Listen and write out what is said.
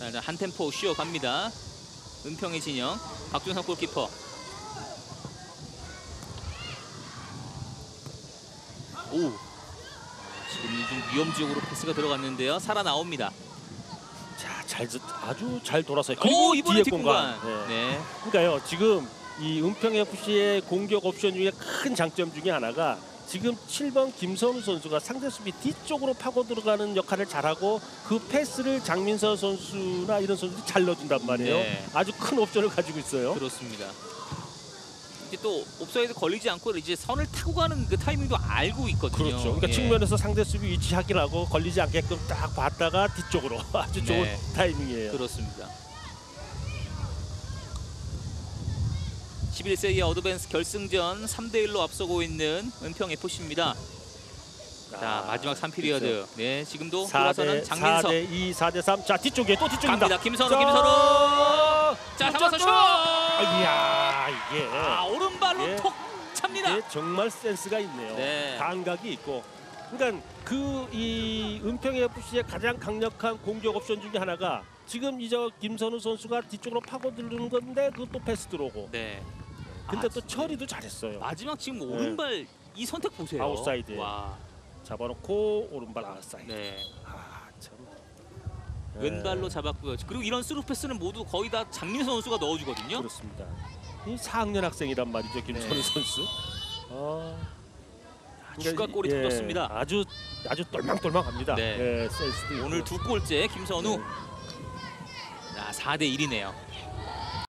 자, 일단 한 템포 쉬어갑니다. 은평의 진영, 박준성 골키퍼. 오, 지금 좀 위험지역으로 패스가 들어갔는데요. 살아나옵니다. 자, 아주 잘 돌았어요. 그리고 이번에 뒤에 공간. 뒷공간. 네. 그러니까요. 지금 이 은평 FC의 공격 옵션 중에 큰 장점 중에 하나가 지금 7번 김선우 선수가 상대 수비 뒤쪽으로 파고 들어가는 역할을 잘하고 그 패스를 장민서 선수나 이런 선수들이 잘 넣어준단 말이에요. 네. 아주 큰 옵션을 가지고 있어요. 그렇습니다. 이제 또 옵사이드 걸리지 않고 이제 선을 타고 가는 그 타이밍도 알고 있거든요. 그렇죠. 그러니까 예. 측면에서 상대 수비 위치 확인하고 걸리지 않게끔 딱 봤다가 뒤쪽으로 아주 좋은 네. 타이밍이에요. 그렇습니다. 11세기 어드밴스 결승전 3대1로 앞서고 있는 은평 FC입니다. 자, 마지막 3피리어드. 그렇죠. 네, 지금도 돌아서는 장민서. 4대2, 4대3. 자, 뒤쪽에 또 뒤쪽입니다. 갑니다. 김선우, 자, 김선우. 자, 잡아서 슛! 이야, 이게 오른발로 예. 톡 찹니다. 이게 정말 센스가 있네요. 네. 감각이 있고. 그러니까 이 은평 FC의 가장 강력한 공격 옵션 중에 하나가 지금 김선우 선수가 뒤쪽으로 파고들는 건데 그것도 패스 들어오고. 네. 근데 또 처리도 잘했어요. 마지막 지금 오른발 이 선택 보세요. 아웃사이드에. 와. 잡아놓고 오른발 아웃사이드. 네. 참. 왼발로 잡았고요. 그리고 이런 스루 패스는 모두 거의 다 장민서 선수가 넣어주거든요. 그렇습니다. 이 4학년 학생이란 말이죠, 김선우 네. 선수. 추가 골이 터졌습니다. 아주 똘망똘망합니다. 네. 예, 센스도 있고. 오늘 두 골째 김선우. 네. 자, 4대1이네요.